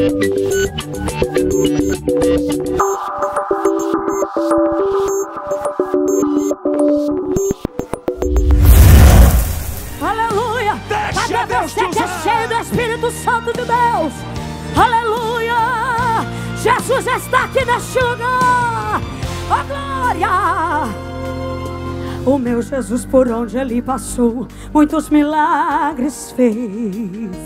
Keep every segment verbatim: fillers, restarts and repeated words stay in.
Aleluia! Cadê você que é cheio do Espírito Santo de Deus? Aleluia! Jesus está aqui neste lugar. Oh, glória! O meu Jesus, por onde ele passou, muitos milagres fez.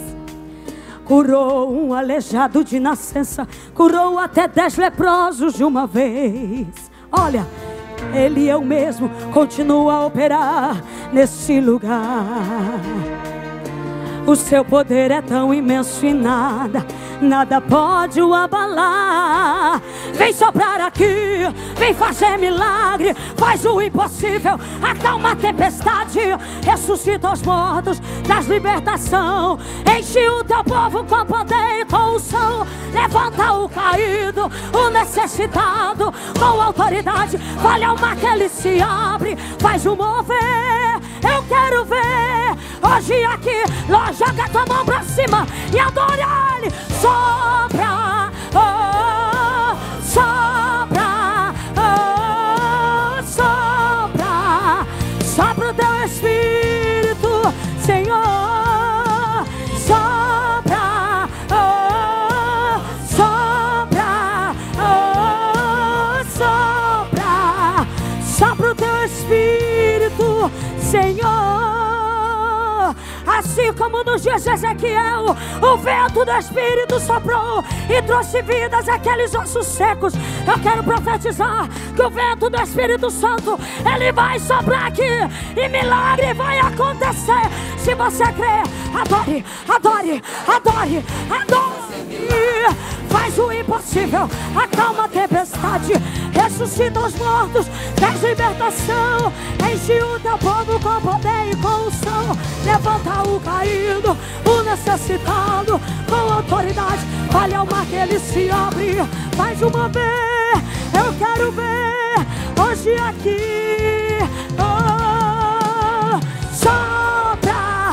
Curou um aleijado de nascença, curou até dez leprosos de uma vez. Olha, ele é o mesmo, continua a operar nesse lugar. O seu poder é tão imenso e nada, nada pode o abalar. Vem soprar aqui, vem fazer milagre, faz o impossível, acalma a tempestade, ressuscita os mortos, traz libertação, enche o teu povo com poder e com unção. Levanta o caído, o necessitado, com autoridade, falha o mar que ele se abre, faz o mover. Eu quero ver hoje aqui, Ló, joga tua mão pra cima e adore ele. Sopra, oh, sopra, oh, sopra, sopra o teu Espírito, Senhor. Sopra, oh, sopra, oh, sopra, sopra o teu Espírito, Senhor. Assim como nos dias de Ezequiel, o vento do Espírito soprou e trouxe vidas àqueles ossos secos. Eu quero profetizar que o vento do Espírito Santo, ele vai soprar aqui e milagre vai acontecer. Se você crê, adore, adore, adore, adore. Faz o impossível, acalma a tempestade, ressuscita os mortos, traz libertação, enche o teu povo com poder e com unção. Levanta o caído, o necessitado, com autoridade, falha o mar que ele se abre. Mais uma vez, eu quero ver hoje aqui. Oh, sopra,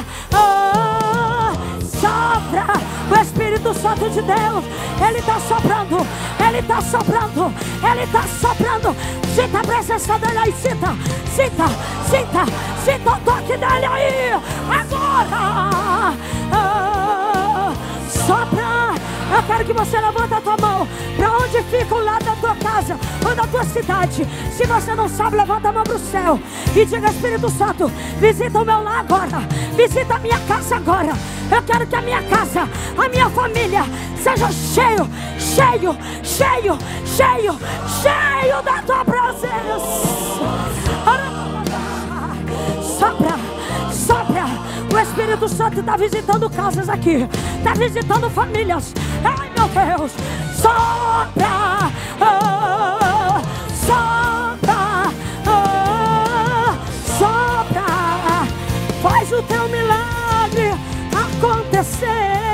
oh, sopra. O Espírito Santo de Deus, ele está soprando, ele está soprando, ele está soprando. Sinta a presença dele aí, sinta, sinta, sinta, sinta o toque dele aí. Agora, oh, sopra. Eu quero que você levante a tua mão para onde fica o lado da tua casa ou da tua cidade. Se você não sabe, levanta a mão para o céu e diga: Espírito Santo, visita o meu lar agora, visita a minha casa agora. Eu quero que a minha casa, a minha família seja cheio, cheio, cheio, cheio, cheio da tua presença. Sopra, sopra. O Espírito Santo está visitando casas aqui, está visitando famílias. Ai, meu Deus, sopra, oh, sopra, oh, sopra. Faz o teu milagre acontecer.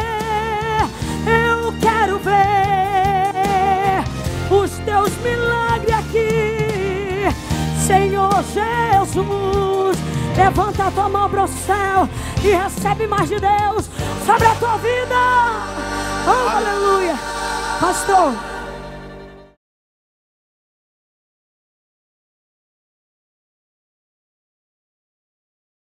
Eu quero ver os teus milagres aqui, Senhor Jesus. Levanta a tua mão para o céu e recebe mais de Deus sobre a tua vida. Oh, aleluia. Pastor,